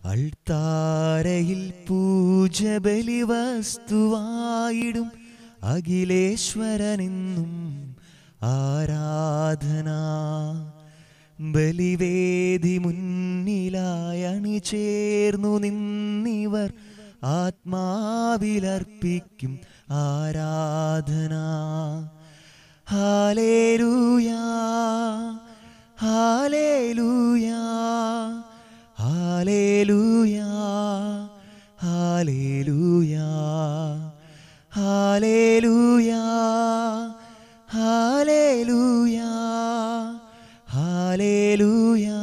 അൾത്താരയിൽ പൂജബലി വസ്തുവായിടും അഖിലേശ്വരനെന്നും ആരാധന. ബലിവേദി മുന്നിലായി അണിചേർന്നു നിന്നിവർ ആത്മാവിലർപ്പിക്കും ആരാധന. ഹല്ലേലൂയാ ഹല്ലേലൂയാ ഹല്ലേലൂയാ ഹല്ലേലൂയാ ഹല്ലേലൂയാ ഹല്ലേലൂയാ ഹല്ലേലൂയാ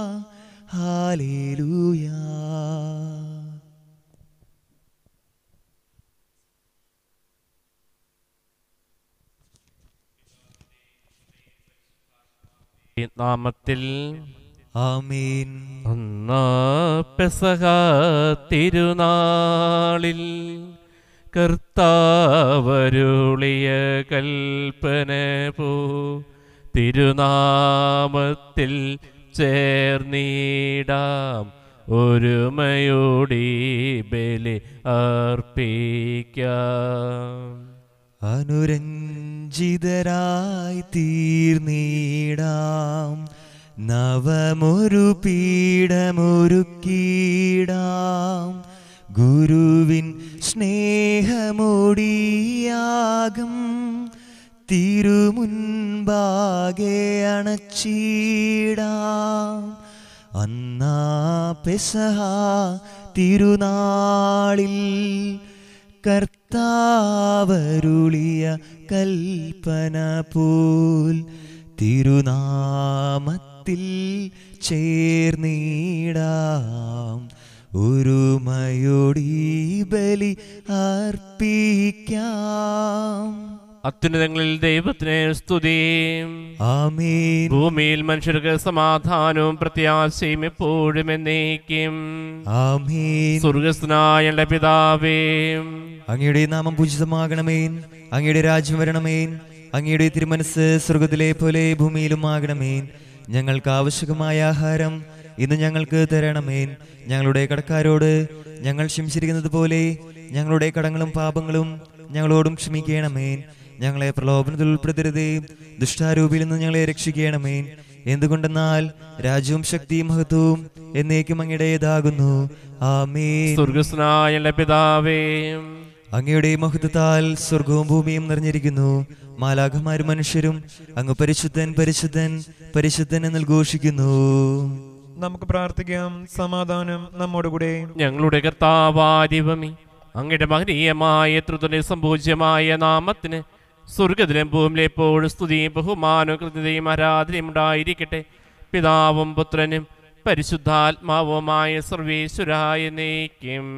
ഹല്ലേലൂയാ. നാമത്തിൽ ആമേൻ. പെസഹ തിരുനാളിൽ കർത്താവരുളിയ കൽപ്പന പോ തിരുനാമത്തിൽ ചേർന്നിടാം ഒരുമയോടി ബലി അർപ്പിക്കാം. അനുരഞ്ജിതരായി തീർന്നിടാം നവമൊരു പീഠമൊരുക്കിടാം. ഗുരുവിൻ സ്നേഹമൊടിയാകും തിരുമുൻപാകെ അണച്ചിടാം. അന്നാ പെസഹ തിരുനാളിൽ കർത്താവരുളിയ കൽപ്പന പോൽ തിരുനാമത്തിൽ ചേർന്നിടാം ഒരുമയോടി ബലി അർപ്പിക്കാം. അത്യുന്നതങ്ങളിൽ ദൈവത്തിന് സ്തുതി. ആമേൻ. ഭൂമിയിൽ മനുഷ്യർക്ക് സമാധാനവും പ്രത്യാശയും എപ്പോഴും എന്നേക്കും. ആമേൻ. സ്വർഗ്ഗസ്ഥനായ ഞങ്ങളുടെ പിതാവേ, അങ്ങയുടെ നാമം പൂജിതമാകണമേ. അങ്ങയുടെ രാജ്യം വരണമേ. അങ്ങയുടെ തിരുമനസ് സ്വർഗ്ഗത്തിലെ പോലെ ഭൂമിയിലും ആകണമേ. ഞങ്ങൾക്ക് ആവശ്യമായ ആഹാരം ഇന്ന് ഞങ്ങൾക്ക് തരണമേ. ഞങ്ങളുടെ കടക്കാരോട് ഞങ്ങൾ ക്ഷമിച്ചിരിക്കുന്നത് പോലെ ഞങ്ങളുടെ കടങ്ങളും പാപങ്ങളും ഞങ്ങളോടും ക്ഷമിക്കണമേ. ഞങ്ങളെ പ്രലോഭനത്തിൽ ഉൾപ്പെടുത്തരുതേ, ദുഷ്ടാരൂപിയിൽ നിന്ന് ഞങ്ങളെ രക്ഷിക്കണമേ. എന്തുകൊണ്ടെന്നാൽ രാജ്യവും ശക്തിയും മഹത്വവും എന്നേക്കും അങ്ങയുടേതാകുന്നു. ആമേൻ. സ്വർഗ്ഗസ്ഥനായ ഞങ്ങളുടെ പിതാവേ, അങ്ങയുടെ മഹത്വത്താൽ സ്വർഗവും ഭൂമിയും നിറഞ്ഞിരിക്കുന്നു. മാലാഖമാരും മനുഷ്യരും അങ്ങ് പരിശുദ്ധൻ പരിശുദ്ധൻ പരിശുദ്ധൻ എന്ന് ഘോഷിക്കുന്നു. നമുക്ക് പ്രാർത്ഥിക്കാം. സമാധാനം നമ്മോടുകൂടെ. ഞങ്ങളുടെ കർത്താവാദിവമേ, അങ്ങയുടെ മഹനീയമായ ത്രിത്വന്റെ സംപൂജ്യമായ നാമത്തിന് സ്വർഗ്ഗത്തിലും ഭൂമിയിലും എപ്പോഴും സ്തുതിയും ബഹുമാനവും കൃത്യതയും ആരാധനയും ഉണ്ടായിരിക്കട്ടെ. പിതാവും പുത്രനും പരിശുദ്ധാത്മാവുമായ സർവേശ്വരായ എന്നേക്കും.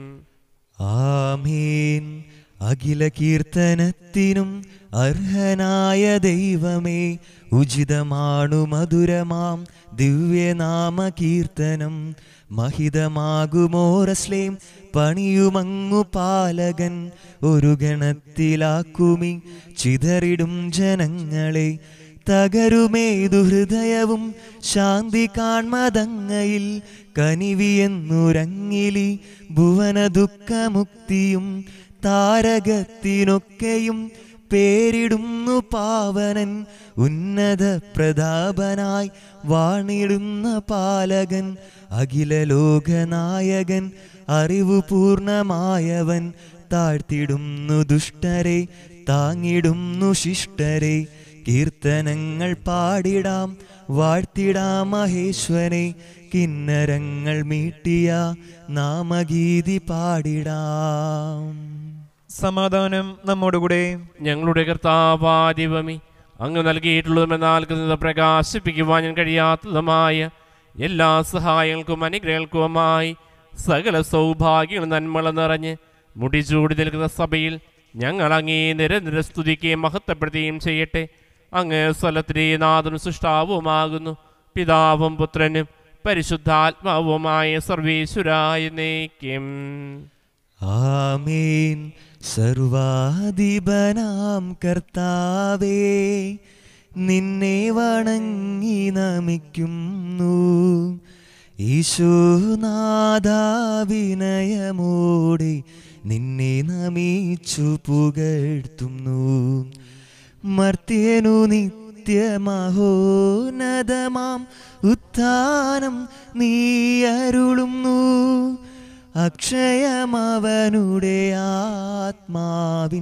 ആമേൻ. അഖില കീർത്തനത്തിനും അർഹനായ ദൈവമേ, ഉചിതമാണു മധുരമാം ദിവ്യനാമ കീർത്തനം. മഹിതമാകുമോറസ്ലേം പണിയുമങ്ങു പാലകൻ. ഒരു ഗണത്തിലാക്കുമി ചിതറിടും ജനങ്ങളെ. തകരുമേതു ഹൃദയവും ശാന്തി കാൺമതങ്ങയിൽ. കനിവിയെന്നുരങ്ങിലി ഭുവന ദുഃഖമുക്തിയും. താരകത്തിനൊക്കെയും പേരിടുന്നു പാവനൻ. ഉന്നത പ്രതാപനായി വാണിടുന്ന പാലകൻ. അഖില ലോകനായകൻ അറിവു പൂർണമായവൻ. താഴ്ത്തിടുന്നു ദുഷ്ടരെ താങ്ങിടുന്നു ശിഷ്ടരെ. കീർത്തനങ്ങൾ പാടിടാം വാഴ്ത്തിടാം മഹേശ്വരെ. കിന്നരങ്ങൾ മീട്ടിയ നാമഗീതി പാടിടാം. സമാധാനം നമ്മോടുകൂടെ. ഞങ്ങളുടെ കർത്താവാദിവമേ, അങ്ങ് നൽകിയിട്ടുള്ളതുമെന്നാൽ പ്രകാശിപ്പിക്കുവാൻ ഞാൻ കഴിയാത്തതുമായ എല്ലാ സഹായങ്ങൾക്കും അനുഗ്രഹങ്ങൾക്കുമായി സകല സൗഭാഗ്യങ്ങളും നന്മകളും നിറഞ്ഞ് മുടിചൂടി നിൽക്കുന്ന സഭയിൽ ഞങ്ങൾ അങ്ങേ നിരന്തര സ്തുതിക്കുകയും മഹത്വപ്പെടുത്തുകയും ചെയ്യട്ടെ. അങ്ങ് സ്ഥലത്തിലെ നാഥനും സൃഷ്ടാവുമാകുന്നു. പിതാവും പുത്രനും പരിശുദ്ധാത്മാവുമായ സർവേശ്വരായ എന്നേക്കും. ആമേൻ. സർവാധിപനാം കർത്താവേ, നിന്നെ വണങ്ങി നമിക്കുന്നു. ഈശോനാഥാ വിനയമോടെ നിന്നെ നമിച്ചു പുകഴ്ത്തുന്നു. മർത്യനു നിത്യമഹോന്നതമാം ഉത്ഥാനം നീ അരുളുന്നു. അക്ഷയമവനുടെ ആത്മാവിൻ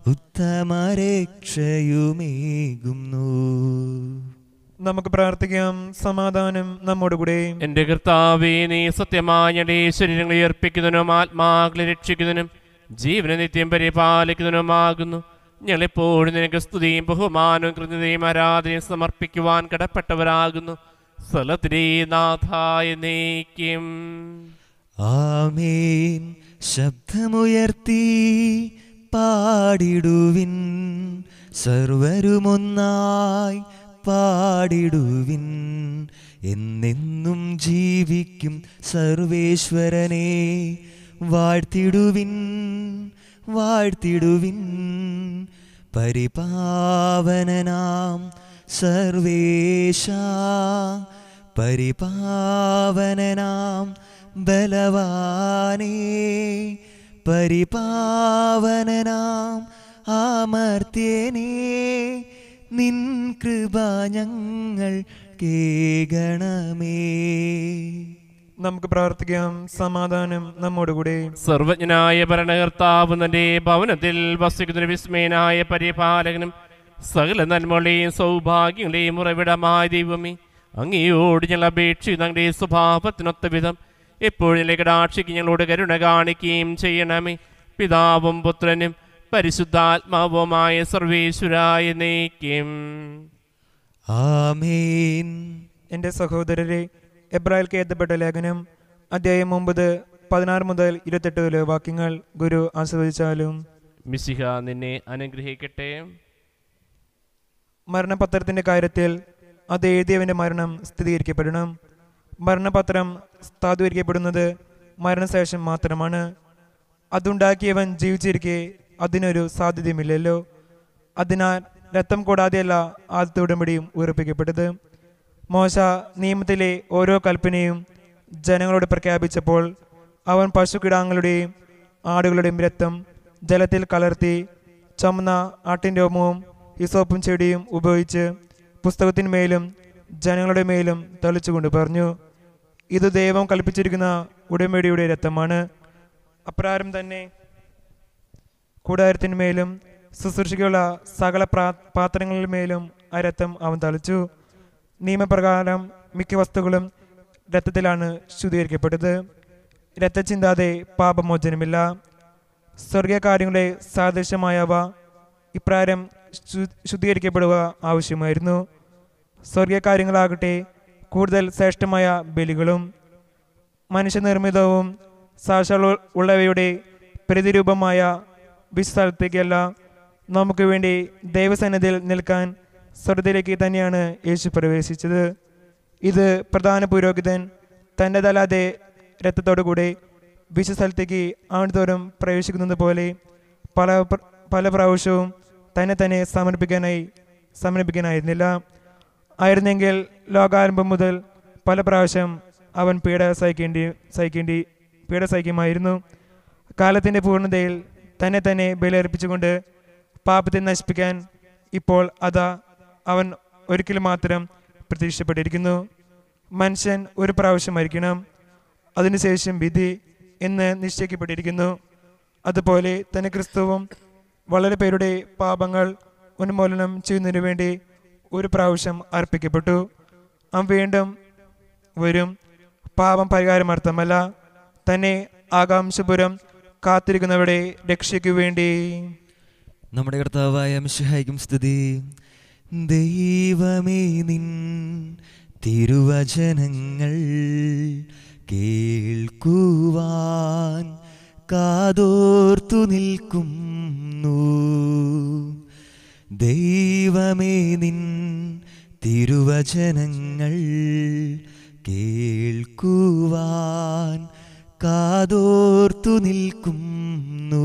ഉത്തമരക്ഷയുമേകുന്നു. നമുക്ക് പ്രാർത്ഥിക്കാം. സമാധാനം നമ്മോടുകൂടെ. എന്റെ കർത്താവേ, നീ സത്യമായ ശരീരങ്ങളെ ഉയർപ്പിക്കുന്നതിനും ആത്മാക്കളെ രക്ഷിക്കുന്നതിനും ജീവനെ നിത്യം പരിപാലിക്കുന്നതിനുമാകുന്നു. ഞങ്ങളെപ്പോഴും നിനക്ക് സ്തുതിയും ബഹുമാനവും കൃത്യതയും ആരാധനയും സമർപ്പിക്കുവാൻ കടപ്പെട്ടവരാകുന്നു. സ്ഥലത്തിലെ നാഥായ നീക്കും. ആമേൻ. ശബ്ദമുയർത്തി പാടിടുവിൻ, സർവരുമൊന്നായി പാടിടുവിൻ. എന്നെന്നും ജീവിക്കും സർവേശ്വരനെ വാഴ്ത്തിടുവിൻ, വാഴ്ത്തിടുവിൻ. പരിപാവനനാം സർവേശ, പരിപാവനനാം ബലവാനേ, പരിപാവനനാം അമർത്യനേ, നിൻ കൃപ ഞങ്ങൾ കേകണമേ. നമുക്ക് പ്രാർത്ഥിക്കാം. സമാധാനം നമ്മോടുകൂടെ. സർവജ്ഞനായ ഭരണകർത്താവ് തന്റെ ഭവനത്തിൽ വസിക്കുന്ന വിസ്മയനായ പരിപാലകനും സകല നന്മകളെയും സൗഭാഗ്യങ്ങളെയും ഉറവിടമായ ദൈവമേ, അങ്ങയോട് ഞങ്ങൾ അപേക്ഷിക്കുന്ന ഞങ്ങളുടെ സ്വഭാവത്തിനൊത്ത വിധം എപ്പോഴും കടാക്ഷിക്ക് ഞങ്ങളോട് കരുണ കാണിക്കുകയും ചെയ്യണമേ. പിതാവും പുത്രനും പരിശുദ്ധാത്മാവുമായ സർവേശ്വരായ നീക്കും. ആമേൻ. എൻ്റെ സഹോദരരെ, എബ്രായർക്ക് എഴുതപ്പെട്ട ലേഖനം അധ്യായം 9 16 മുതൽ 28 വാക്യങ്ങൾ ഗുരു ആസ്വദിച്ചാലും. മിശിഹ നിന്നെ അനുഗ്രഹിക്കട്ടെ. മരണപത്രത്തിന്റെ കാര്യത്തിൽ അത് എഴുതിയവന്റെ മരണം സ്ഥിരീകരിക്കപ്പെടണം. മരണപത്രം സാധൂകരിക്കപ്പെടുന്നത് മരണശേഷം മാത്രമാണ്. അതുണ്ടാക്കിയവൻ ജീവിച്ചിരിക്കെ അതിനൊരു സാധ്യതയുമില്ലല്ലോ. അതിനാൽ രക്തം കൂടാതെയല്ല ആദ്യത്തെ ഉടമ്പടിയും ഉറപ്പിക്കപ്പെട്ടത്. മോശ നിയമത്തിലെ ഓരോ കൽപ്പനയും ജനങ്ങളോട് പ്രഖ്യാപിച്ചപ്പോൾ അവൻ പശുക്കിടാങ്ങളുടെയും ആടുകളുടെയും രക്തം ജലത്തിൽ കലർത്തി ചുമന്ന ആട്ടിൻ രോമവും ഹിസോപ്പും ചെടിയും ഉപയോഗിച്ച് പുസ്തകത്തിന്മേലും ജനങ്ങളുടെ മേലും തളിച്ചുകൊണ്ട് പറഞ്ഞു, ഇത് ദൈവം കൽപ്പിച്ചിരിക്കുന്ന ഉടമ്പടിയുടെ രക്തമാണ്. അപ്രകാരം തന്നെ കൂടാരത്തിന്മേലും ശുശ്രൂഷയ്ക്കുള്ള സകല പാത്രങ്ങളിന്മേലും ആ രക്തം അവൻ തളിച്ചു. നിയമപ്രകാരം മിക്ക വസ്തുക്കളും രക്തത്തിലാണ് ശുദ്ധീകരിക്കപ്പെട്ടത്. രക്തം ചിന്താതെ പാപമോചനമില്ല. സ്വർഗീയ കാര്യങ്ങളുടെ സാദൃശ്യമായവ ഇപ്രകാരം ശുദ്ധീകരിക്കപ്പെടുക ആവശ്യമായിരുന്നു. സ്വർഗീയ കാര്യങ്ങളാകട്ടെ കൂടുതൽ ശ്രേഷ്ഠമായ ബലികളും മനുഷ്യനിർമ്മിതവും സാക്ഷാൽ ഉള്ളവയുടെ പ്രതിരൂപമായ വിശ്വസ്ഥലത്തേക്കല്ല, നമുക്ക് വേണ്ടി ദൈവസന്നിധിയിൽ നിൽക്കാൻ സ്വർഗത്തിലേക്ക് തന്നെയാണ് യേശു പ്രവേശിച്ചത്. ഇത് പ്രധാന പുരോഹിതൻ തൻ്റെതല്ലാതെ രക്തത്തോടുകൂടെ വിശ്വസ്ഥലത്തേക്ക് ആണ്ടുതോറും പ്രവേശിക്കുന്നത് പോലെ പല പ്രാവശ്യവും തന്നെ സമർപ്പിക്കാനായിരുന്നില്ല. ആയിരുന്നെങ്കിൽ ലോകാരംഭം മുതൽ പല പ്രാവശ്യം അവൻ പീഡ സഹിക്കുമായിരുന്നു. കാലത്തിൻ്റെ പൂർണ്ണതയിൽ തന്നെ ബലിയർപ്പിച്ചുകൊണ്ട് പാപത്തെ നശിപ്പിക്കാൻ ഇപ്പോൾ അവൻ ഒരിക്കലും മാത്രം പ്രതീക്ഷിക്കപ്പെട്ടിരിക്കുന്നു. മനുഷ്യൻ ഒരു പ്രാവശ്യം മരിക്കണം, അതിനുശേഷം വിധി എന്ന് നിശ്ചയിക്കപ്പെട്ടിരിക്കുന്നു. അതുപോലെ തന്നെ ക്രിസ്തുവും വളരെ പേരുടെ പാപങ്ങൾ ഉന്മൂലനം ചെയ്യുന്നതിനു വേണ്ടി ഒരു പ്രാവശ്യം അർപ്പിക്കപ്പെട്ടു. അവൻ വീണ്ടും വരും, പാപം പരിഹാരമർത്ഥമല്ല, തന്നെ ആകാംക്ഷപുരം കാത്തിരിക്കുന്നവരുടെ രക്ഷയ്ക്കു വേണ്ടി. നമ്മുടെ കർത്താവായ മിശിഹായ്ക്കും സ്തുതി. ദൈവമേ, നിൻ തിരുവചനങ്ങൾ കേൾക്കുവാൻ കാതോർത്തു നിൽക്കുന്നു. ദൈവമേ, നിൻ തിരുവചനങ്ങൾ കേൾക്കുവാൻ കാതോർത്തു നിൽക്കുന്നു.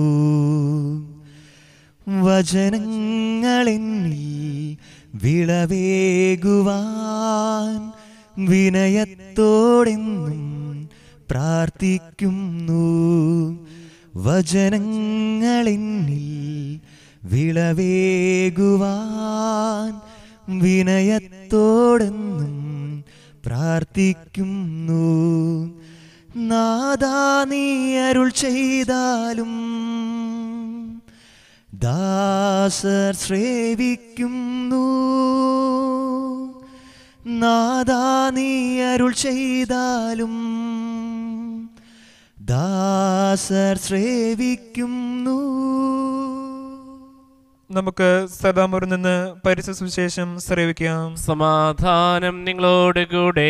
വചനങ്ങളെന്നിൽ വിളവേകുവാൻ വിനയത്തോടെന്നും പ്രാർത്ഥിക്കുന്നു. വചനങ്ങളെന്നിൽ വിളവേകുവാൻ വിനയത്തോടെന്നും പ്രാർത്ഥിക്കുന്നു. നാഥാ നീ അരുൾ ചെയ്താലും ദാസർ ശ്രേവിക്കുന്നു. നാഥാ നീ അരുൾ ചെയ്താലും ദാസർ ശ്രേവിക്കുന്നു. നമുക്ക് സദാമുറിൽ നിന്ന് പരിശുദ്ധ സുവിശേഷം ശ്രവിക്കാം. സമാധാനം നിങ്ങളോട് കൂടെ.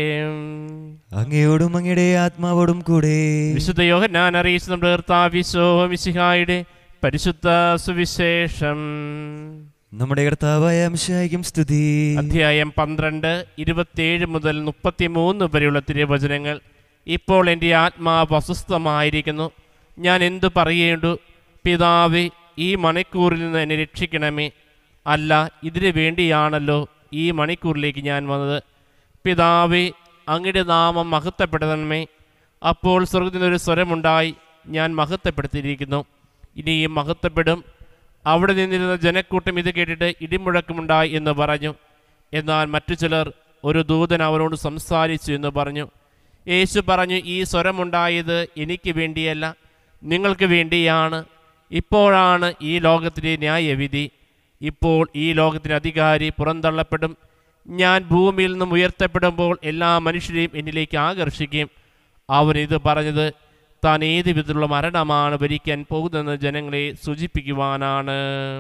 അങ്ങയോടും അങ്ങയുടെ ആത്മാവോടും കൂടെ. വിശുദ്ധ യോഹന്നാൻ അറിയിച്ച നമ്മുടെ കർത്താവ് മിശിഹായുടെ പരിശുദ്ധ സുവിശേഷം. നമ്മുടെ കർത്താവായ മിശിഹായ്ക്കും സ്തുതി. അധ്യായം 12, 27 മുതൽ 33 വരെയുള്ള തിരുവചനങ്ങൾ. ഇപ്പോൾ എൻ്റെ ആത്മാവ് അസ്വസ്ഥമായിരിക്കുന്നു. ഞാൻ എന്തു പറയേണ്ടു? പിതാവേ, ഈ മണിക്കൂറിൽ നിന്ന് എന്നെ രക്ഷിക്കണമേ. അല്ല, ഇതിനു വേണ്ടിയാണല്ലോ ഈ മണിക്കൂറിലേക്ക് ഞാൻ വന്നത്. പിതാവേ, അങ്ങയുടെ നാമം മഹത്വപ്പെടണമേ. അപ്പോൾ സ്വർഗ്ഗത്തിൽ നിന്നൊരു സ്വരമുണ്ടായി, ഞാൻ മഹത്വപ്പെടുത്തിയിരിക്കുന്നു, ഇനിയും മഹത്വപ്പെടും. അവിടെ നിന്നിരുന്ന ജനക്കൂട്ടം ഇത് കേട്ടിട്ട് ഇടിമുഴക്കമുണ്ടായി എന്ന് പറഞ്ഞു. എന്നാൽ മറ്റു ചിലർ, ഒരു ദൂതൻ അവനോട് സംസാരിച്ചു എന്ന് പറഞ്ഞു. യേശു പറഞ്ഞു, ഈ സ്വരമുണ്ടായത് എനിക്ക് വേണ്ടിയല്ല, നിങ്ങൾക്ക് വേണ്ടിയാണ്. ഇപ്പോഴാണ് ഈ ലോകത്തിലെ ന്യായവിധി. ഇപ്പോൾ ഈ ലോകത്തിൻ്റെ അധികാരി പുറന്തള്ളപ്പെടും. ഞാൻ ഭൂമിയിൽ നിന്നും ഉയർത്തപ്പെടുമ്പോൾ എല്ലാ മനുഷ്യരെയും എന്നിലേക്ക് ആകർഷിക്കും. അവനിത് പറഞ്ഞത് താൻ ഏത് വിധത്തിലുള്ള മരണമാണ് ഭരിക്കാൻ പോകുന്നതെന്ന് ജനങ്ങളെ സൂചിപ്പിക്കുവാനാണ്.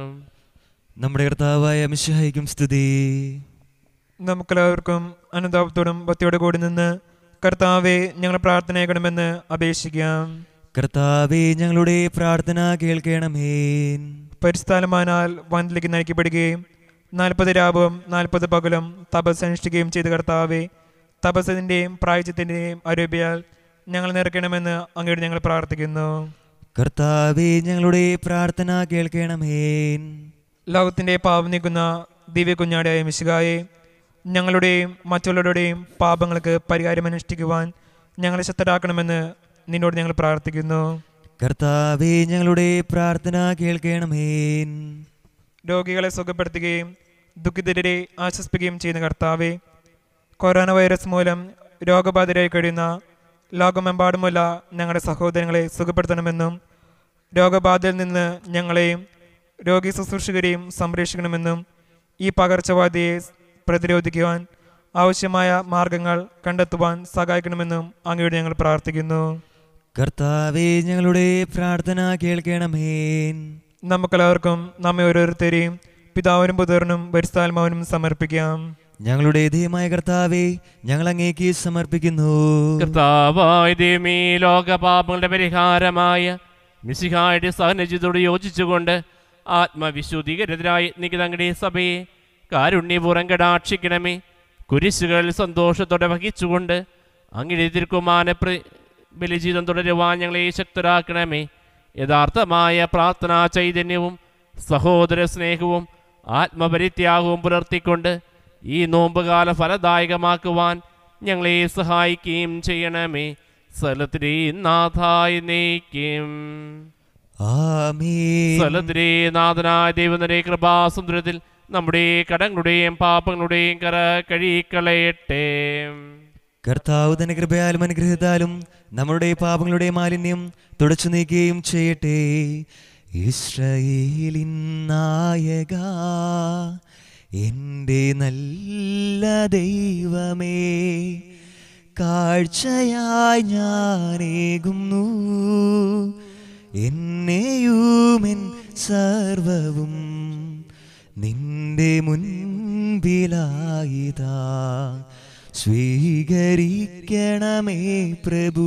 നമ്മുടെ കർത്താവായ മിശിഹായ്ക്കും സ്തുതി. നമുക്കെല്ലാവർക്കും അനുതാപത്തോടും ഭക്തിയോടെ കൂടി നിന്ന് കർത്താവെ ഞങ്ങൾ പ്രാർത്ഥനയാകണമെന്ന് അപേക്ഷിക്കാം. കർത്താവേ, ഞങ്ങളുടെ പ്രാർത്ഥന കേൾക്കണമേ. പരിസ്ഥാനമാനാൽ വനത്തിലേക്ക് നയിക്കപ്പെടുകയും 40 രാവും 40 പകലും തപസ് അനുഷ്ഠിക്കുകയും ചെയ്ത കർത്താവെ, തപസ്സിന്റെയും പ്രായച്ചിത്തിന്റെയും അരൂപിയാൽ ഞങ്ങൾ നിറയ്ക്കണമെന്ന് അങ്ങോട്ട് ഞങ്ങൾ പ്രാർത്ഥിക്കുന്നു. കർത്താവേ, ഞങ്ങളുടെ പ്രാർത്ഥന കേൾക്കണമേ. ലോകത്തിന്റെ പാപം നീക്കുന്ന ദിവ്യ കുഞ്ഞാടിയായ മിശിഹായെ, ഞങ്ങളുടെയും മറ്റുള്ളവരുടെയും പാപങ്ങൾക്ക് പരിഹാരം അനുഷ്ഠിക്കുവാൻ ഞങ്ങളെ ശക്തരാക്കണമെന്ന് നിന്നോട് ഞങ്ങൾ പ്രാർത്ഥിക്കുന്നു. കർത്താവേ, ഞങ്ങളുടെ പ്രാർത്ഥന കേൾക്കണമേ. രോഗികളെ സുഖപ്പെടുത്തുകയും ദുഃഖിതരെ ആശ്വസിപ്പിക്കുകയും ചെയ്യുന്ന കർത്താവെ, കൊറോണ വൈറസ് മൂലം രോഗബാധിതരായി കഴിയുന്ന ലോകമെമ്പാടുമുള്ള ഞങ്ങളുടെ സഹോദരങ്ങളെ സുഖപ്പെടുത്തണമെന്നും രോഗബാധയിൽ നിന്ന് ഞങ്ങളെയും രോഗി ശുശ്രൂഷകരെയും സംരക്ഷിക്കണമെന്നും ഈ പകർച്ചവ്യാധിയെ പ്രതിരോധിക്കുവാൻ ആവശ്യമായ മാർഗങ്ങൾ കണ്ടെത്തുവാൻ സഹായിക്കണമെന്നും അങ്ങയോട് ഞങ്ങൾ പ്രാർത്ഥിക്കുന്നു. കർത്താവേ, ഞങ്ങളുടെ പ്രാർത്ഥന കേൾക്കണമേ. നമുക്കെല്ലാവർക്കും നമ്മെ ഓരോരുത്തരെയും പിതാവിനും പുത്രനും പരിശുദ്ധാത്മാവിനും സമർപ്പിക്കാം. ഞങ്ങളുടെ ദൈവമായ കർത്താവേ, ഞങ്ങൾ അങ്ങേക്ക് സമർപ്പിക്കുന്നു. കർത്താവായ ദൈവമേ, ലോകപാപങ്ങളുടെ പരിഹാരമായ മിശിഹായുടെ സഹനജിതോട് യോജിച്ചുകൊണ്ട് ആത്മവിശുദ്ധീകരത്തിനായി നിൽക്കുന്ന അങ്ങയുടെ സഭയെ കാരുണ്യപൂർവ്വം കടാക്ഷിക്കണമേ. കുരിശുകൾ സന്തോഷത്തോടെ വഹിച്ചുകൊണ്ട് അങ്ങയുടെ തിരുക്കുമാന ബലിജീവിതം തുടരുവാൻ ഞങ്ങളെ ശക്തരാക്കണമേ. യഥാർത്ഥമായ പ്രാർത്ഥനാ ചൈതന്യവും സഹോദര സ്നേഹവും ആത്മപരിത്യാഗവും പുലർത്തിക്കൊണ്ട് ഈ നോമ്പുകാല ഫലദായകമാക്കുവാൻ ഞങ്ങളെ സഹായിക്കുകയും ചെയ്യണമേ. സകലത്തിലെ നാഥായി നയിക്കും. സകലത്തിലെ നാഥനായ ദൈവത്തിന്റെ കൃപാസുന്ദരത്തിൽ നമ്മുടെ കടങ്ങളുടെയും പാപങ്ങളുടെയും കര കഴുകിക്കളയട്ടെ. കർത്താവ് തന്റെ കൃപയാലും അനുഗ്രഹത്താലും നമ്മുടെ പാപങ്ങളുടെ മാലിന്യം തുടച്ചു നീക്കുകയും ചെയ്യട്ടെ. ഇസ്രായേലിൻ നായക, എൻ്റെ നല്ല ദൈവമേ, കാഴ്ചയായി ഞാനേകുന്നു എന്നെയുമെൻ സർവവും നിന്റെ മുൻപിലായിതാ. സ്വീകരിക്കണമേ പ്രഭു,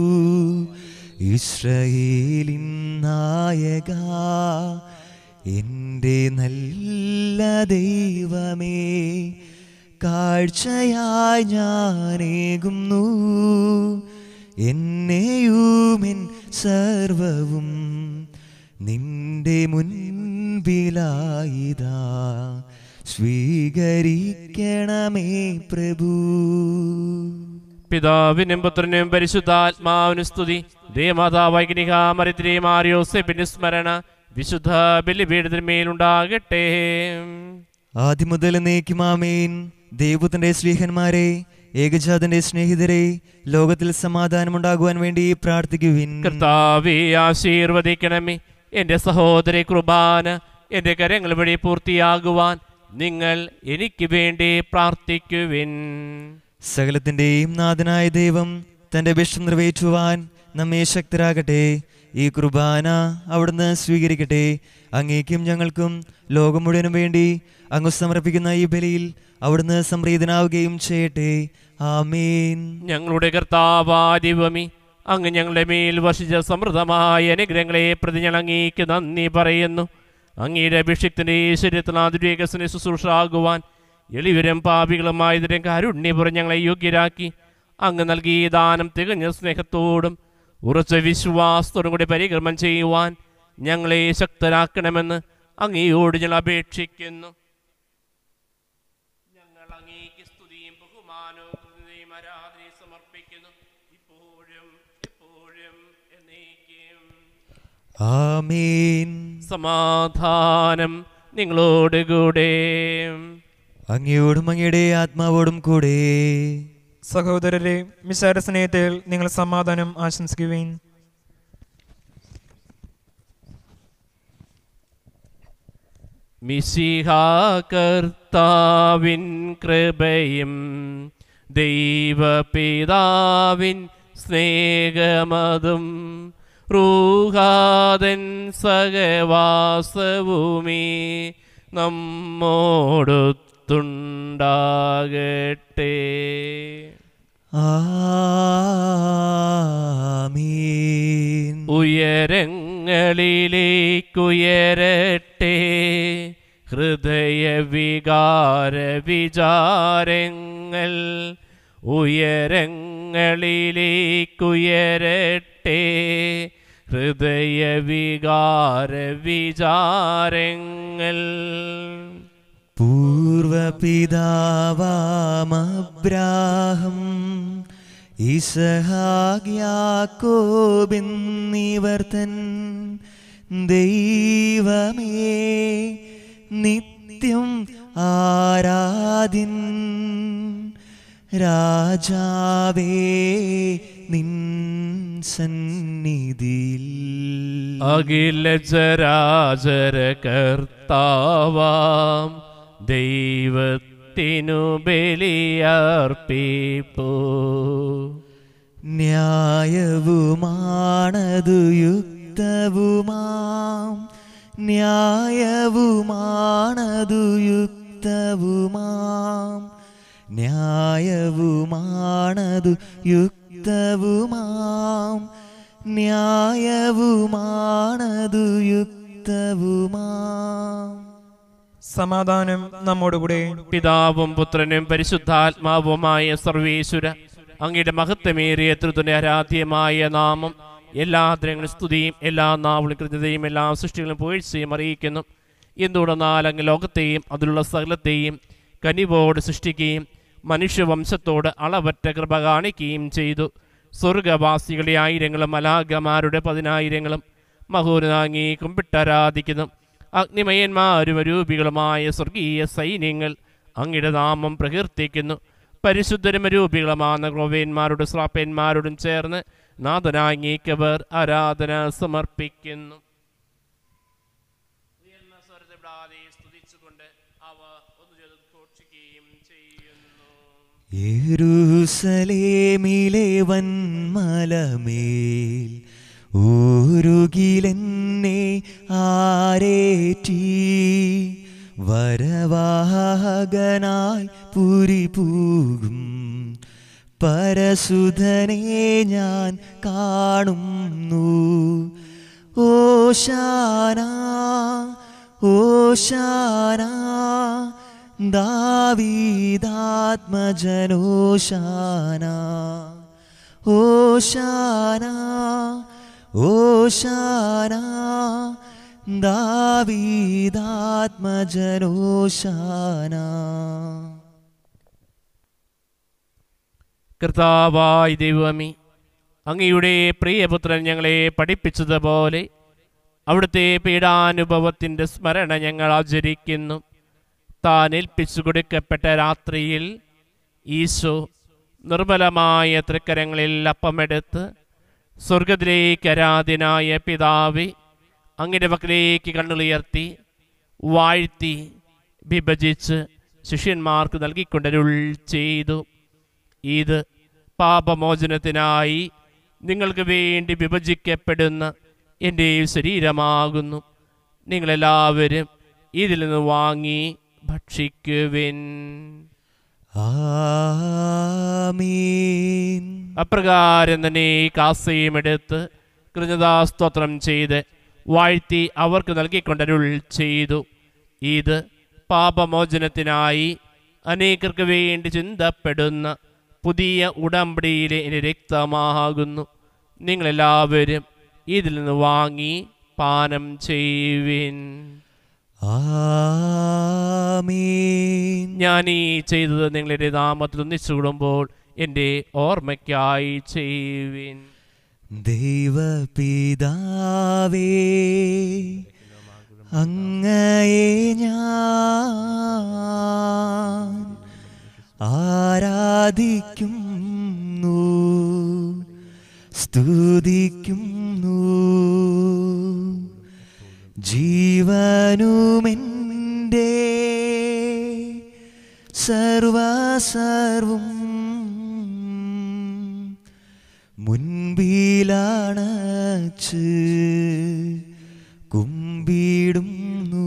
ഇസ്രായേലിൻ നായക, എൻ്റെ നല്ല ദൈവമേ, കാഴ്ചയായി ഞാനേകുന്നു എന്നെയുമെൻ സർവവും നിന്റെ മുൻപിലായിതാ. സ്വീകരിക്കണമേ പ്രഭു. പിതാവിനും പുത്രനും പരിശുദ്ധാത്മാവിനും സ്തുതി. ദേവമാതാവായ കന്യകാമറിയത്തിലെ മാറിയോസേപ്പിന്റെ സ്മരണ വിശുദ്ധ ബലിപീഠത്തിന്മേലുണ്ടാകട്ടെ. ആദ്യം മുതൽ എന്നേക്കും ആമേൻ. ദൈവത്തിന്റെ സ്നേഹന്മാരെ, ഏകജാതന്റെ സ്നേഹിതരെ, ലോകത്തിൽ സമാധാനമുണ്ടാകുവാൻ വേണ്ടി പ്രാർത്ഥിക്കുവിൻ. കർത്താവേ, ആശീർവദിക്കണമേ. എന്റെ സഹോദരി കുർബാന എന്റെ കരങ്ങൾ വഴി പൂർത്തിയാകുവാൻ നിങ്ങൾ എനിക്ക് വേണ്ടി പ്രാർത്ഥിക്കുവിൻ. സകലത്തിന്റെയും നാഥനായ ദൈവം തന്റെ അഭിഷ്ടം നിറവേറ്റുവാൻ നമ്മെ ശക്തരാകട്ടെ. ഈ കുർബാന അവിടുന്ന് സ്വീകരിക്കട്ടെ. അങ്ങേക്കും ഞങ്ങൾക്കും ലോകം മുഴുവനും വേണ്ടി അങ്ങ് സമർപ്പിക്കുന്ന ഈ ബലിയിൽ അവിടുന്ന് സംപ്രീതനാവുകയും ചെയ്യട്ടെ. ആമേൻ. ഞങ്ങളുടെ കർത്താവാദിവമി, അങ്ങ് ഞങ്ങളുടെ മേൽ വർഷിച്ച സമൃദ്ധമായ അനുഗ്രഹങ്ങളെ പ്രതി ഞങ്ങൾ അങ്ങേക്ക് നന്ദി പറയുന്നു. അങ്ങയുടെ അഭിഷിക്തന്റെ ശരീരത്തിനാതുരേകസിനെ ശുശ്രൂഷാകുവാൻ എളിവരും പാപികളുമായതിനും കാരുണ്യപുരം ഞങ്ങളെ യോഗ്യരാക്കി അങ്ങ് നൽകിയ ദാനം തികഞ്ഞ സ്നേഹത്തോടും ഉറച്ച വിശ്വാസത്തോടും കൂടി പരികർമ്മം ചെയ്യുവാൻ ഞങ്ങളെ ശക്തരാക്കണമെന്ന് അങ്ങയോട് ഞങ്ങൾ അപേക്ഷിക്കുന്നു. ഞങ്ങൾ അങ്ങേക്ക് സ്തുതിയും ബഹുമാനവും കൃതജ്ഞതയും ആരാധനയും സമർപ്പിക്കുന്നു, ഇപ്പോഴും എപ്പോഴും എന്നേക്കും. ആമേൻ. സമാധാനം നിങ്ങളോടുകൂടെ. അങ്ങയോടും അങ്ങയുടെ ആത്മാവോടും കൂടെ. സഹോദരരെ, മിശിഹായുടെ സ്നേഹത്തിൽ നിങ്ങൾ സമാധാനം ആശംസിക്കുവിൻ. മിശിഹാ കർത്താവിൻ കൃപയും ദൈവപിതാവിൻ സ്നേഹമതും റൂഹാദൻ സഹവാസവുമീ നമ്മോടൊത്തുണ്ടാകട്ടെ. ആമീൻ. ഉയരങ്ങളിലേക്കുയരട്ടെ ഹൃദയവികാര വിചാരങ്ങൾ, ഉയരങ്ങളിലേക്കുയരട്ടെ ഹൃദയവികാര വിചാരങ്ങൾ. പൂർവപിതാവാമബ്രാഹം ഇസഹാക്ക് യാക്കോബ് എന്നിവർ തൻ ദൈവമേ നിത്യം ആരാധ്യൻ, രാജാവേ നിൻ സന്നിധിയിൽ അഖില ചരാചര കർത്താവാം ദൈവത്തിനു ബലിയർപ്പിപ്പൂ. ന്യായവുമാണതു യുക്തവുമാം, ന്യായവുമാണതു യുക്തവുമാം, ന്യായവുമാണതു യുക്തവുമാം, ന്യായവുമാണതു യുക്തവുമാം. സമാധാനം നമ്മോടുകൂടെ. പിതാവും പുത്രനും പരിശുദ്ധാത്മാവുമായ സർവേശ്വര, അങ്ങയുടെ മഹത്വമേറിയ ത്രിത്വന്റെ ആരാധ്യമായ നാമം എല്ലാ ആദരങ്ങളും സ്തുതിയും എല്ലാ നാവുകളും കൃത്യതയും എല്ലാ സൃഷ്ടികളും പുകഴ്ചയും അറിയിക്കുന്നു. എന്തുകൊണ്ടെന്നാൽ അങ്ങ് ലോകത്തെയും അതിലുള്ള സകലത്തെയും കനിവോട് സൃഷ്ടിക്കുകയും മനുഷ്യവംശത്തോട് അളവറ്റ കൃപ കാണിക്കുകയും ചെയ്തു. സ്വർഗവാസികളെ ആയിരങ്ങളും മലാഖമാരുടെ 10,000ങ്ങളും മഹോന്നതങ്ങി കുമ്പിട്ടാരാധിക്കുന്നു. അഗ്നിമയന്മാരും അരൂപികളുമായ സ്വർഗീയ സൈന്യങ്ങൾ അങ്ങയുടെ നാമം പ്രകീർത്തിക്കുന്നു. പരിശുദ്ധരും അരൂപികളുമാകുന്ന ക്രോവേന്മാരോടും ശ്രാപ്പന്മാരോടും ചേർന്ന് നാഥനാങ്ങീക്കവർ ആരാധന സമർപ്പിക്കുന്നു. യെരൂശലേമിലെ വന്മലമേൽ ഊരുകിലെന്നെ ആരേറ്റി, വരവാഹകനായി പുരി പൂകും പരസുധനെ ഞാൻ കാണുന്നു. ഓശാന ഓശാന ദാവീദാത്മജനോശാന, ഓശാന ഓശാന ദാവീദാത്മജനോശാന. കർത്താവായ ദൈവമേ, അങ്ങയുടെ പ്രിയപുത്രൻ ഞങ്ങളെ പഠിപ്പിച്ചതുപോലെ അവിടുത്തെ പീഡാനുഭവത്തിൻ്റെ സ്മരണ ഞങ്ങൾ ആചരിക്കുന്നു. താൻ ഏൽപ്പിച്ചു കൊടുക്കപ്പെട്ട രാത്രിയിൽ ഈശോ നിർമ്മലമായ തൃക്കരങ്ങളിൽ അപ്പമെടുത്ത് സ്വർഗത്തിലേക്ക് ആരാധ്യനായ പിതാവേ, അങ്ങയുടെ പക്കലേക്ക് കണ്ണുയർത്തി വാഴ്ത്തി വിഭജിച്ച് ശിഷ്യന്മാർക്ക് നൽകിക്കൊണ്ടരുൾ ചെയ്തു. ഇത് പാപമോചനത്തിനായി നിങ്ങൾക്ക് വേണ്ടി വിഭജിക്കപ്പെടുന്ന എൻ്റെ ശരീരമാകുന്നു. നിങ്ങളെല്ലാവരും ഇതിൽ നിന്ന് വാങ്ങി ഭക്ഷിക്കുവിൻ. ആമീൻ. അപ്രകാരം തന്നെ കാസയും എടുത്ത് കൃതജ്ഞതാസ്തോത്രം ചെയ്ത് വാഴ്ത്തി അവർക്ക് നൽകിക്കൊണ്ടരുൾ ചെയ്തു. ഇത് പാപമോചനത്തിനായി അനേകർക്ക് വേണ്ടി ചിന്തപ്പെടുന്ന പുതിയ ഉടമ്പടിയിലെ എൻ്റെ രക്തമാകുന്നു. നിങ്ങളെല്ലാവരും ഇതിൽ നിന്ന് വാങ്ങി പാനം ചെയ്യുവിൻ. ആമീൻ. ഞാൻ ഈ ചെയ്തത് നിങ്ങളുടെ നാമത്തിൽ ഒന്നിച്ചുകൂടുമ്പോൾ എൻ്റെ ഓർമ്മയ്ക്കായി ചെയ്യുവിൻ. ദൈവപിതാവേ, അങ്ങയെ ഞാൻ ആരാധിക്കുന്നു, സ്തുതിക്കുന്നു. ജീവനുമെൻ്റെ സർവസർവം മുൻപിലാണച്ച് കുമ്പിടുന്നു.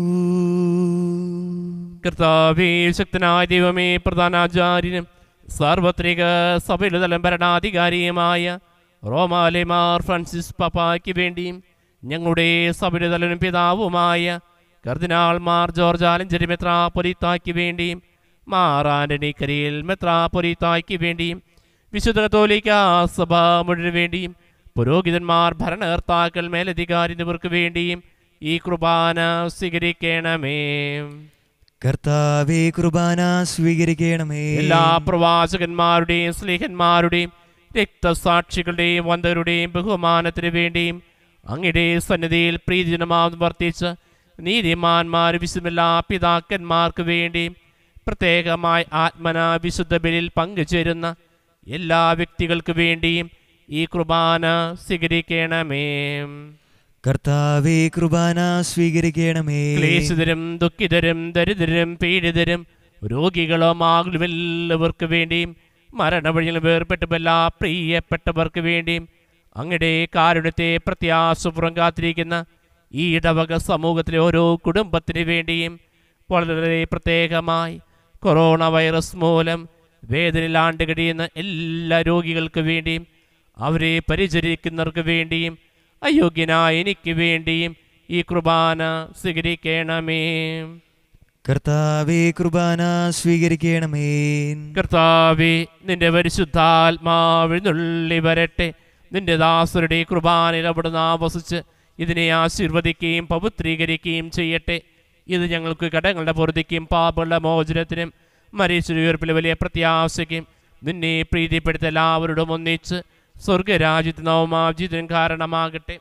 കർത്താവേ, ശക്തനായ ദൈവമേ, പ്രധാനാചാര്യനും സാർവത്രിക സഭയുടെ തലം ഭരണാധികാരിയുമായ റോമാലേമാർ ഫ്രാൻസിസ് പാപ്പായ്ക്ക് വേണ്ടിയും ഞങ്ങളുടെ സഭയുടെ തലവനും പിതാവുമായ കർദിനാൾ മാർ ജോർജ് ആലഞ്ചേരി മെത്രാപ്പൊലീത്തായ്ക്ക് വേണ്ടിയും മാർ ആന്റണി കരിയിൽ മെത്രാപ്പൊലീത്തായ്ക്ക് വേണ്ടിയും വിശുദ്ധ കത്തോലിക്കാ സഭ മുഴുവന് വേണ്ടിയും പുരോഹിതന്മാർ, ഭരണകർത്താക്കൾ, മേലധികാരി എന്നിവർക്ക് വേണ്ടിയും ഈ കുർബാന സ്വീകരിക്കണമേ. കർത്താവേ, കുർബാന സ്വീകരിക്കണമേ. എല്ലാ പ്രവാചകന്മാരുടെയും സ്ലീഹന്മാരുടെയും രക്തസാക്ഷികളുടെയും വന്ധകരുടെയും ബഹുമാനത്തിന് വേണ്ടിയും അങ്ങയുടെ സന്നിധിയിൽ പ്രീതിജനമാവെന്ന് വർത്തിച്ച് നീതിമാന്മാർ വിശുദ്ധമെല്ലാ പിതാക്കന്മാർക്ക് വേണ്ടിയും പ്രത്യേകമായി ആത്മന വിശുദ്ധ ബലിയിൽ പങ്കുചേരുന്ന എല്ലാ വ്യക്തികൾക്ക് വേണ്ടിയും ഈ കുർബാന സ്വീകരിക്കണമേ. കർത്താവേ, കുർബാന സ്വീകരിക്കണമേ. ക്ലേശിതരും ദുഃഖിതരും ദരിദ്രരും പീഡിതരും രോഗികളും ആകുലും എല്ലാവർക്ക് വേണ്ടിയും മരണവഴിയിൽ വേർപെട്ട എല്ലാ പ്രിയപ്പെട്ടവർക്ക് വേണ്ടിയും അങ്ങയുടെ കാരുണ്യത്തെ പ്രത്യാശപൂർവ്വം കാത്തിരിക്കുന്ന ഈ ഇടവക സമൂഹത്തിലെ ഓരോ കുടുംബത്തിന് വേണ്ടിയും വളരെ പ്രത്യേകമായി കൊറോണ വൈറസ് മൂലം വേദനയിലാണ്ട് കഴിയുന്ന എല്ലാ രോഗികൾക്ക് വേണ്ടിയും അവരെ പരിചരിക്കുന്നവർക്ക് വേണ്ടിയും അയോഗ്യനായ എനിക്ക് വേണ്ടിയും ഈ കുർബാന സ്വീകരിക്കണമേ. കർത്താവേ, കുർബാന സ്വീകരിക്കണമേ. കർത്താവേ, നിന്റെ പരിശുദ്ധാത്മാവ് നുള്ളി വരട്ടെ. നിന്റെ ദാസരുടെ കുർബാനയിൽ അവിടുന്ന് ആവസിച്ച് ഇതിനെ ആശീർവദിക്കുകയും പവിത്രീകരിക്കുകയും ചെയ്യട്ടെ. ഇത് ഞങ്ങൾക്ക് കടങ്ങളുടെ പൊറുതിക്കും പാപങ്ങളുടെ മോചനത്തിനും മരിച്ചൊരു ഉയർപ്പിൽ വലിയ പ്രത്യാശയ്ക്കും നിന്നെ പ്രീതിപ്പെടുത്ത എല്ലാവരോടും ഒന്നിച്ച് സ്വർഗരാജ്യത്ത് നവമാജീതനും കാരണമാകട്ടെ.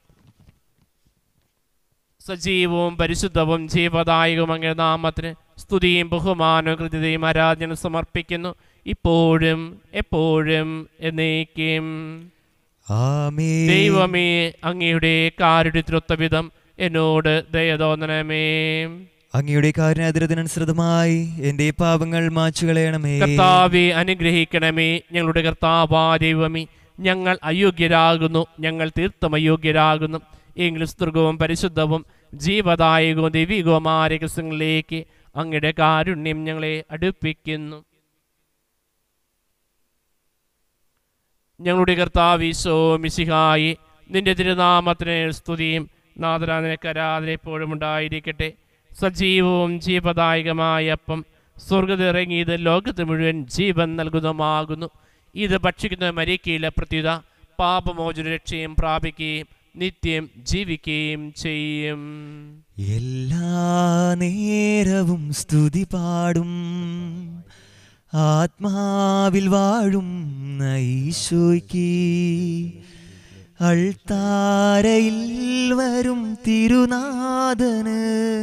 സജീവവും പരിശുദ്ധവും ജീവദായകവും അങ്ങയുടെ നാമത്തിന് സ്തുതിയും ബഹുമാനവും കൃത്യതയും ആരാധന സമർപ്പിക്കുന്നു, ഇപ്പോഴും എപ്പോഴും എന്നേക്കും. ആമേൻ. ദൈവമേ, അങ്ങയുടെ കാരുണ്യത്തിനൊത്ത വിധം എന്നോട് ദയ തോന്നണമേ. അങ്ങയുടെ കാരുണ്യാതിരത്തിനനുസൃതമായി എന്റെ പാപങ്ങൾ മാച്ചു കളയണമേ. കർത്താവെ, അനുഗ്രഹിക്കണമേ. ഞങ്ങളുടെ കർത്താവായ ദൈവമേ, ഞങ്ങൾ അയോഗ്യരാകുന്നു, ഞങ്ങൾ തീർത്തും അയോഗ്യരാകുന്നു. എങ്കിലും സ്തുർഗവും പരിശുദ്ധവും ജീവദായകവും ദൈവികവുമായ രഹസ്യങ്ങളിലേക്ക് അങ്ങയുടെ കാരുണ്യം ഞങ്ങളെ അടുപ്പിക്കുന്നു. ഞങ്ങളുടെ കർത്താവ് ഈശോ മിശിഹായി, നിന്റെ തിരുനാമത്തിന് സ്തുതിയും നാഥനാ നിനക്ക് ആരാധന എപ്പോഴും ഉണ്ടായിരിക്കട്ടെ. സജീവവും ജീവദായകമായ അപ്പം സ്വർഗ്ഗത്തിറങ്ങിയത് ലോകത്ത് മുഴുവൻ ജീവൻ നൽകുന്നതുമാകുന്നു. ഇത് ഭക്ഷിക്കുന്ന മരിക്കയിലെ പ്രത്യുത പാപമോചന രക്ഷയും പ്രാപിക്കുകയും നിത്യം ജീവിക്കുകയും ചെയ്യും. എല്ലാ നേരവും സ്തുതി പാടും ആത്മാവിൽ വാഴും ഈശോയ്ക്ക്. അൾത്താരയിൽ വരും തിരുനാഥന്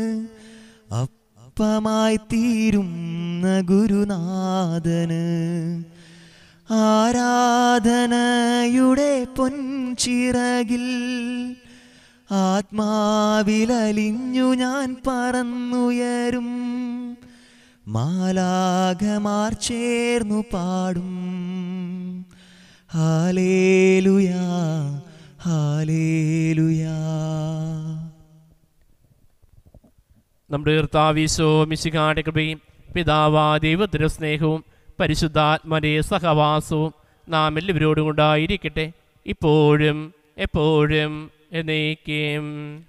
അപ്പമായി തീരുന്ന ഗുരുനാഥന് ആരാധനയുടെ പൊൻചിറകിൽ ആത്മാവിലലിഞ്ഞു ഞാൻ പറന്നുയരും. മാലാഖമാർ ചേർന്നു പാടും ഹല്ലേലൂയാ ഹല്ലേലൂയാ. നമ്മുടെ കർത്താവീശോ മിശിഹായുടെ കൃപയും പിതാവാ ദൈവത്തിന്റെ സ്നേഹവും പരിശുദ്ധാത്മന്റെ സഹവാസവും നാം എല്ലാവരോടും ഉണ്ടായിരിക്കട്ടെ, ഇപ്പോഴും എപ്പോഴും എന്നേക്കും.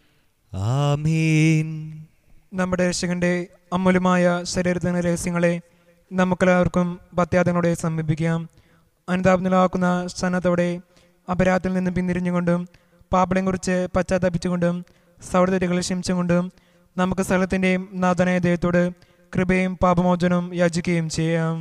ആമേൻ. നമ്മുടെ രക്ഷകന്റെ അമൂല്യമായ ശരീരത്തിന് രഹസ്യങ്ങളെ നമുക്കെല്ലാവർക്കും ഭക്ത്യാദങ്ങളോടെ സമീപിക്കാം. അനുതാപനിലാക്കുന്ന സ്ഥാനത്തോടെ അപരാധത്തിൽ നിന്ന് പിന്തിരിഞ്ഞുകൊണ്ടും പാപങ്ങളെക്കുറിച്ച് പശ്ചാത്തപിച്ചുകൊണ്ടും സൗഹൃദങ്ങൾ ക്ഷമിച്ചുകൊണ്ടും നമുക്ക് സ്ഥലത്തിൻ്റെയും നാഥനായ ദൈവത്തോട് കൃപയും പാപമോചനവും യാചിക്കുകയും ചെയ്യാം.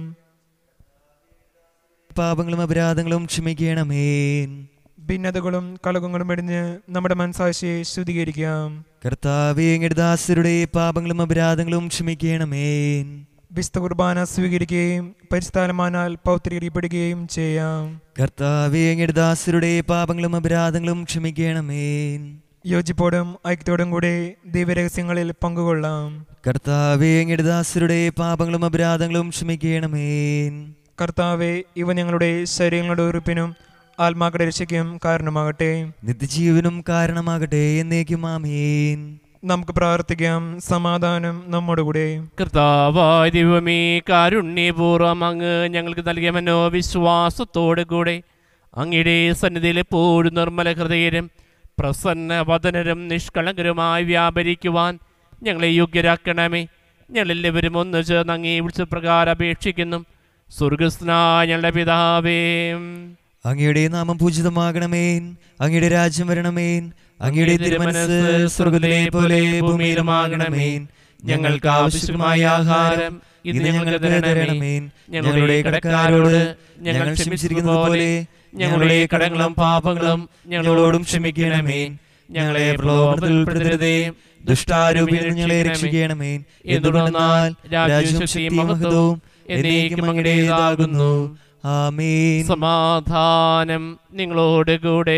പാപങ്ങളും അപരാധങ്ങളും ക്ഷമിക്കണമേ. ഭിന്നതകളും കലകങ്ങളും വെടിഞ്ഞ് നമ്മുടെ മനസാക്ഷിയെ ശുദ്ധീകരിക്കാം. കർത്താവേ, അങ്ങയുടെ ദാസരുടെ പാപങ്ങളും അപരാധങ്ങളും ക്ഷമിക്കണമേ. വിശുദ്ധ കുർബാന സ്വീകരിക്കുകയും പരിസ്ഥാനമാനാൽ പൗത്രീകരിക്കപ്പെടുകയും ചെയ്യാം. കർത്താവേ, അങ്ങയുടെ ദാസരുടെ പാപങ്ങളും അപരാധങ്ങളും ക്ഷമിക്കണമേ. യോജിപ്പോടും ഐക്യത്തോടും കൂടെ ദിവ്യരഹസ്യങ്ങളിൽ പങ്കുകൊള്ളാം. കർത്താവേ, അങ്ങയുടെ ദാസരുടെ പാപങ്ങളും അപരാധങ്ങളും ക്ഷമിക്കണമേ. കർത്താവെ, ഇവ ഞങ്ങളുടെ ശരീരങ്ങളുടെ ഉറപ്പിനും ആത്മാക്കളുടെ രക്ഷയ്ക്കും കാരണമാകട്ടെ, നിത്യജീവനും കാരണമാകട്ടെ, എന്നേക്കും ആമേൻ. നമുക്ക് പ്രാർത്ഥിക്കാം. സമാധാനം നമ്മോടുകൂടെ. കർത്താവായ ദൈവമേ, കാരുണ്യപൂർവ്വം അങ്ങ് ഞങ്ങൾക്ക് നൽകിയ മനോവിശ്വാസത്തോടു കൂടെ അങ്ങയുടെ സന്നിധിയിൽ എപ്പോഴും നിർമ്മല ഹൃദയരും പ്രസന്ന വദനരും നിഷ്കളങ്കരുമായി വ്യാപരിക്കുവാൻ ഞങ്ങളെ യോഗ്യരാക്കണമേ. ഞങ്ങളെല്ലാവരും ഒന്ന് ചേർന്ന് അങ്ങേ വിളിച്ച പ്രകാരം അപേക്ഷിക്കുന്നു. സ്വർഗസ്ഥനായ ഞങ്ങളുടെ പിതാവേ, അങ്ങയുടെ നാമം പൂജിതമാകണമേ. അങ്ങയുടെ രാജ്യം വരണമേ. അങ്ങയുടെ തിരുമനസ്സ് സ്വർഗ്ഗത്തിലെ പോലെ ഭൂമിയിലുമാകണമേ. ഞങ്ങൾക്ക് ആവശ്യമായ ആഹാരം ഇന്ന് ഞങ്ങൾക്ക് തരണമേ. ഞങ്ങളുടെ കടക്കാരോട് ഞങ്ങൾ ക്ഷമിച്ചിരിക്കുന്നത് പോലെ ഞങ്ങളുടെ കടങ്ങളും പാപങ്ങളും ഞങ്ങളോടും ക്ഷമിക്കണമേ. ഞങ്ങളെ പ്രലോഭനത്തിൽ ഉൾപ്പെടുത്തരുതേ, ദുഷ്ടാരൂപിയിൽ ഞങ്ങളെ രക്ഷിക്കണമേ. എന്തുകൊണ്ടെന്നാൽ രാജ്യവും ശക്തിയും മഹത്വവും എന്നേക്കും അങ്ങയുടേതാകുന്നു. ആമേൻ. സമാധാനം നിങ്ങളോട് കൂടെ.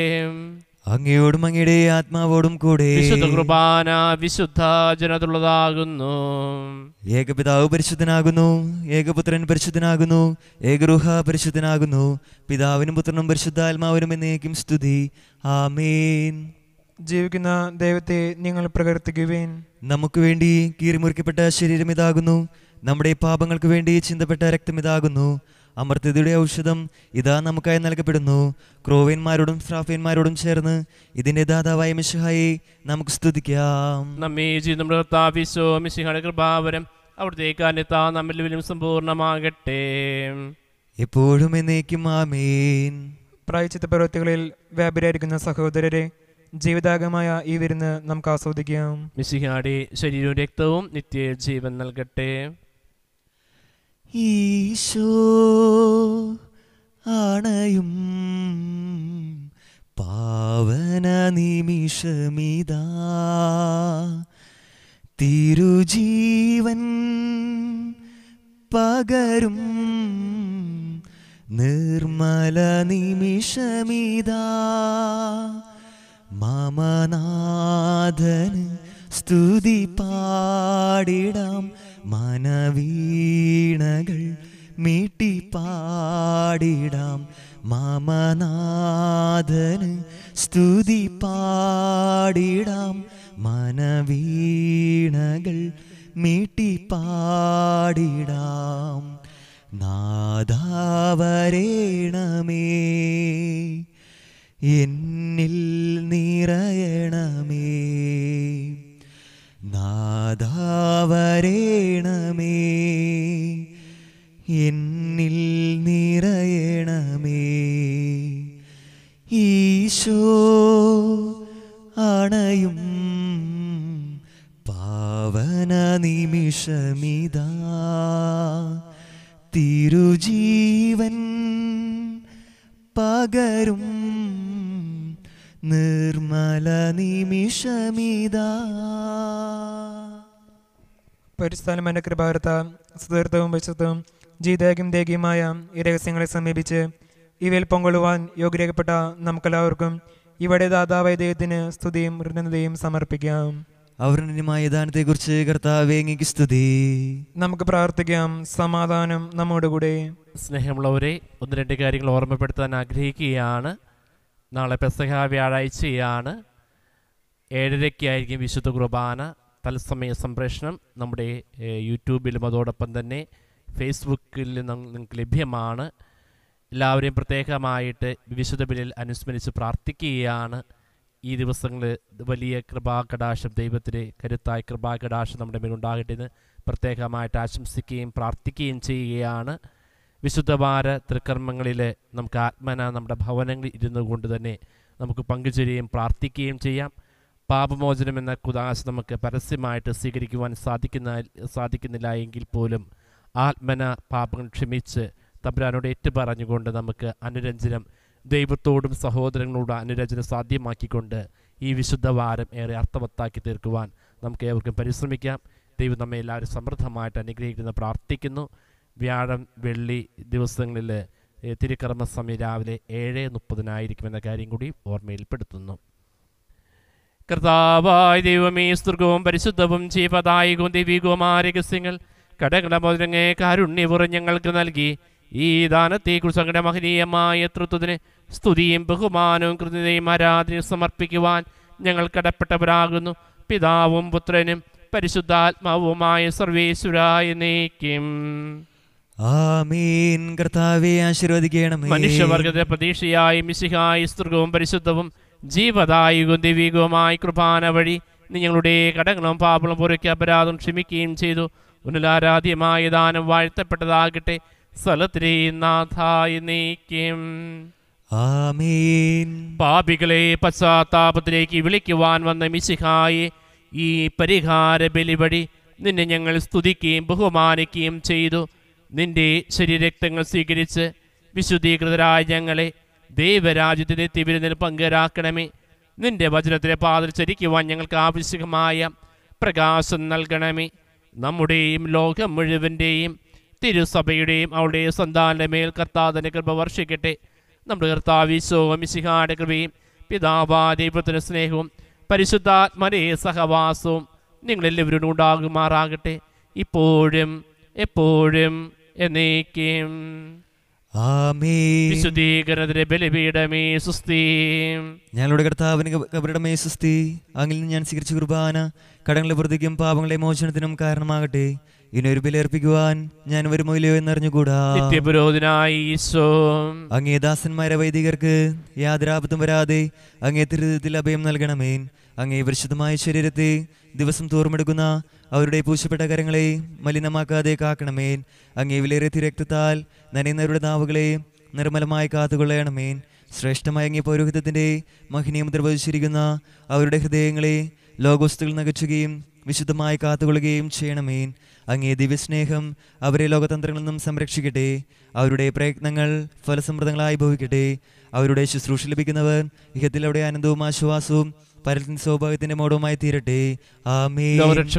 അങ്ങയോടും അങ്ങയുടെ ആത്മാവോടും കൂടെ. വിശുദ്ധ കുർബാന വിശുദ്ധ ജനതുള്ളതാകുന്നു. ഏകപിതാവ് പരിശുദ്ധനാകുന്നു, ഏകപുത്രൻ പരിശുദ്ധനാകുന്നു, ഏകരൂഹ പരിശുദ്ധനാകുന്നു. പിതാവിനും പുത്രനും പരിശുദ്ധാത്മാവിനും എന്നേക്കും സ്തുതി. ആമേൻ. ജീവിക്കുന്ന ദൈവത്തെ നിങ്ങൾ പ്രകീർത്തിക്കുവിൻ. നമുക്ക് വേണ്ടി കീറിമുറിക്കപ്പെട്ട ശരീരം ഇതാകുന്നു, നമ്മുടെ പാപങ്ങൾക്ക് വേണ്ടി ചിന്തപ്പെട്ട രക്തം ഇതാകുന്നു. അമർത്യതയുടെ ഔഷധം ഇതാ നമുക്കായി നൽകപ്പെടുന്നു. ക്രോവേന്മാരോടും ശ്രാഫേന്മാരോടും ചേർന്ന് ഇതിന്റെ ദാതാവായ മിശിഹായെ നമുക്ക് സ്തുതിക്കാം. നമ്മെ നമ്മുടെ കർത്താവീശോ മിശിഹായുടെ കൃപാവരം അവിടുത്തെ കാരണത്താൽ നമ്മിലും സമ്പൂർണ്ണമാകട്ടെ, എപ്പോഴും എന്നേക്കും ആമേൻ. പ്രായശ്ചിത്ത പ്രവൃത്തികളിൽ വ്യാപരിയായിരിക്കുന്ന സഹോദരരെ, ജീവിതാഗമായ ഈ വിരുന്ന് നമുക്ക് ആസ്വദിക്കാം. മിശിഹായുടെ ശരീരവും രക്തവും നിത്യ ജീവൻ നൽകട്ടെ. ഈശോ ആണയും പാവന നിമിഷമിതാ, തിരുജീവൻ പകരും നിർമ്മല നിമിഷമിതാ. മമനാഥന് സ്തുതി പാടിടാം, മനവീണകൾ മീട്ടി പാടിടാം. മമനാഥന് സ്തുതി പാടിടാം, മനവീണകൾ മീട്ടി പാടിടാം. നാദാവരേണമേ, എന്നിൽ നിറയണമേ. നാദാവരേണമേ, എന്നിൽ നിറയണമേ. ഈശോ ഈശോ അണയും പാവന നിമിഷമിതാ തിരുജീവൻ പകരും നിർമ്മല നിമിഷമിതാ. പരിസ്ഥാനമായ കൃപാർത്ത സുതീർത്ഥവും വിശുദ്ധവും ജീതായും ദേഹിയുമായ ഈ രഹസ്യങ്ങളെ സമീപിച്ച് ഇവയിൽ പങ്കൊള്ളുവാൻ യോഗ്യരാക്കപ്പെട്ട നമുക്കെല്ലാവർക്കും ഇവിടെ ദാതാവായ ദൈവത്തിന് സ്തുതിയും കൃതജ്ഞതയും സമർപ്പിക്കാം. അവരുടെ ദാനത്തെക്കുറിച്ച് കർത്താവേ അങ്ങേക്ക് സ്തുതി. നമുക്ക് പ്രാർത്ഥിക്കാം. സമാധാനം നമ്മോടുകൂടെ. സ്നേഹമുള്ളവരെ, ഒന്ന് രണ്ട് കാര്യങ്ങൾ ഓർമ്മപ്പെടുത്താൻ ആഗ്രഹിക്കുകയാണ്. നാളെ പെസഹ വ്യാഴാഴ്ചയാണ്. 7:30 വിശുദ്ധ കുർബാന തത്സമയ സംപ്രേഷണം നമ്മുടെ യൂട്യൂബിലും അതോടൊപ്പം തന്നെ ഫേസ്ബുക്കിലും നിങ്ങൾക്ക് ലഭ്യമാണ്. എല്ലാവരെയും പ്രത്യേകമായിട്ട് വിശുദ്ധ ബലിയിൽ അനുസ്മരിച്ച് പ്രാർത്ഥിക്കുകയാണ്. ഈ ദിവസങ്ങളിൽ വലിയ കൃപാകടാശം, ദൈവത്തിൻ്റെ കരുത്തായ കൃപാകടാശം നമ്മുടെ മേലുണ്ടാകട്ടെ എന്ന് പ്രത്യേകമായിട്ട് ആശംസിക്കുകയും പ്രാർത്ഥിക്കുകയും ചെയ്യുകയാണ്. വിശുദ്ധവാര തൃക്കർമ്മങ്ങളിൽ നമുക്ക് ആത്മന നമ്മുടെ ഭവനങ്ങളിൽ ഇരുന്നു കൊണ്ട് തന്നെ നമുക്ക് പങ്കുചേരുകയും പ്രാർത്ഥിക്കുകയും ചെയ്യാം. പാപമോചനം എന്ന കുദാശ നമുക്ക് പരസ്യമായിട്ട് സ്വീകരിക്കുവാൻ സാധിക്കുന്നില്ല എങ്കിൽ പോലും ആത്മന പാപങ്ങൾ ക്ഷമിച്ച് തമ്പുരാനോട് ഏറ്റുപറഞ്ഞുകൊണ്ട് നമുക്ക് അനുരഞ്ജനം, ദൈവത്തോടും സഹോദരങ്ങളോടും അനുരഞ്ജനം സാധ്യമാക്കിക്കൊണ്ട് ഈ വിശുദ്ധവാരം ഏറെ അർത്ഥവത്താക്കി തീർക്കുവാൻ നമുക്ക് ഏവർക്കും പരിശ്രമിക്കാം. ദൈവം നമ്മെ എല്ലാവരും സമൃദ്ധമായിട്ട് അനുഗ്രഹിക്കുന്ന പ്രാർത്ഥിക്കുന്നു. വ്യാഴം വെള്ളി ദിവസങ്ങളിൽ തിരുക്കർമ്മ സമയം രാവിലെ 7:30 എന്ന കാര്യം കൂടി ഓർമ്മയിൽപ്പെടുത്തുന്നു. കർത്താവായ ദൈവമേ, സ്തുർഗവും പരിശുദ്ധവും ജീവദായകവും ദൈവികവുമായ രഹസ്യങ്ങൾ കടകടമൊരുങ്ങെ കാരുണ്യപൂർവ്വം ഞങ്ങൾക്ക് നൽകി ഈ ദാനത്തെക്കുറിച്ച് അങ്ങയുടെ മഹനീയമായ തൃത്വത്തിന് സ്തുതിയും ബഹുമാനവും കൃതജ്ഞതയും ആരാധനയും സമർപ്പിക്കുവാൻ ഞങ്ങൾ കടപ്പെട്ടവരാകുന്നു. പിതാവും പുത്രനും പരിശുദ്ധാത്മാവുമായ സർവേശ്വരായ എന്നേക്കും ആമേൻ. കർത്താവേ ആശീർവദിക്കണമേ. മനുഷ്യവർഗത്തെ പ്രതീക്ഷയായി മിശിഹായി സ്തുർഗവും പരിശുദ്ധവും ജീവദായകവും ദൈവികവുമായ കൃപാന വഴി നിങ്ങളുടെ കടങ്ങളും പാപങ്ങളും പുറയ്ക്ക് അപരാധം ക്ഷമിക്കുകയും ചെയ്തു. ഉന്നലാരാധ്യമായ ദാനം വാഴ്ത്തപ്പെട്ടതാകട്ടെ. സ്ഥലത്തിലെ നാഥായി നീക്കും. ആമേൻ. പാപികളെ പശ്ചാത്താപത്തിലേക്ക് വിളിക്കുവാൻ വന്ന മിശിഹായെ, ഈ പരിഹാര ബലി വഴി നിന്നെ ഞങ്ങൾ സ്തുതിക്കുകയും ബഹുമാനിക്കുകയും ചെയ്തു. നിന്റെ ശരീരരക്തങ്ങൾ സ്വീകരിച്ച് വിശുദ്ധീകൃതരായ ഞങ്ങളെ ദൈവരാജ്യത്തിൻ്റെ തിരുവിരുന്നിൽ പങ്കരാക്കണമേ. നിന്റെ വചനത്തിലെ പാതൽ ചരിക്കുവാൻ ഞങ്ങൾക്ക് ആവശ്യമായ പ്രകാശം നൽകണമേ. നമ്മുടെയും ലോകം മുഴുവൻ്റെയും തിരുസഭയുടെയും അവളുടെ സന്താനങ്ങളുടെ മേൽ കർത്താവിന്റെ കൃപ വർഷിക്കട്ടെ. നമ്മുടെ കർത്താവ് ഈശോയും മിശിഹായുടെ കൃപയും പിതാവായ ദൈവത്തിന്റെ സ്നേഹവും പരിശുദ്ധാത്മരേ സഹവാസവും നിങ്ങളെല്ലാവരും ഉണ്ടാകുമാറാകട്ടെ, ഇപ്പോഴും എപ്പോഴും എന്നേക്കും. ആമേൻ. വിശുദ്ധീകരണത്തിന്റെ ബലിപീഠമേ സുസ്തി. ഞങ്ങളുടെ കർത്താവിന് കബറിടമേ സുസ്തി. അങ്ങിൽ നിന്ന് ഞാൻ സ്വീകരിച്ച കുർബാന കടങ്ങളുടെ വൃത്തിക്കും പാപങ്ങളെ മോചനത്തിനും കാരണമാകട്ടെ. ഇനിയൊരു ബലിയർപ്പിക്കുവാൻ ഞാൻ വരുമോ ഇല്ലയോ എന്നറിഞ്ഞുകൂടാ. നിത്യപുരോഹിതനായ ഈശോ, അങ്ങേ ദാസന്മാരെ വൈദികർക്ക് യാതൊരാപത്തും വരാതെ അങ്ങേ തിരുഹൃദയത്തിൽ അഭയം നൽകണമേ. അങ്ങേ പരിശുദ്ധമായ ശരീരത്തെ ദിവസം തോറുമെടുക്കുന്ന അവരുടെ പൂശപ്പെട്ട കരങ്ങളെ മലിനമാക്കാതെ കാക്കണമേ. അങ്ങേ വിലയേറിയ രക്തത്താൽ നനയുന്നവരുടെ നാവുകളെ നിർമ്മലമായി കാത്തുകൊള്ളണമേ. ശ്രേഷ്ഠമായ അങ്ങേ പൗരോഹിത്യത്തിന്റെ മഹിനീയം നിർവഹിച്ചിരിക്കുന്ന അവരുടെ ഹൃദയങ്ങളെ ലോകവസ്തുക്കൾ നകച്ചുകയും വിശുദ്ധമായി കാത്തുകൊള്ളുകയും ചെയ്യണമേ. അങ്ങേ ദിവ്യസ്നേഹം അവരെ ലോകതന്ത്രങ്ങളിൽ നിന്നും സംരക്ഷിക്കട്ടെ. അവരുടെ പ്രയത്നങ്ങൾ ഫലസമൃദ്ധങ്ങളായി ഭവിക്കട്ടെ. അവരുടെ ശുശ്രൂഷ ലഭിക്കുന്നവർ ഇഹത്തിൽ അവിടെ ആനന്ദവും ആശ്വാസവും പരത്തിൻ സൗഭാഗ്യത്തിന്റെ മോടവുമായി തീരട്ടെ. ആമേൻ.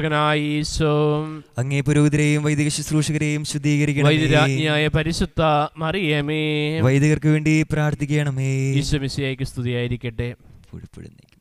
അങ്ങേ പുരോഹിതരെയും വൈദിക ശുശ്രൂഷകരെയും ശുദ്ധീകരിക്കണമേ. പരിശുദ്ധ മറിയമേ, വൈദികർക്ക് വേണ്ടി പ്രാർത്ഥിക്കണമേ. ഈശോ മിശിഹായ്ക്ക് സ്തുതിയായിരിക്കട്ടെ.